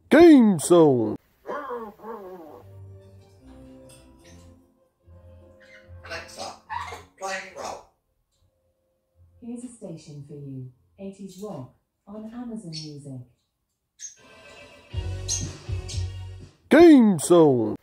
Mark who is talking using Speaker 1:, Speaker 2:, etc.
Speaker 1: GameZone.
Speaker 2: Alexa, playing roll.
Speaker 3: Here's a station for you. 80s rock on Amazon Music.
Speaker 1: GameZone.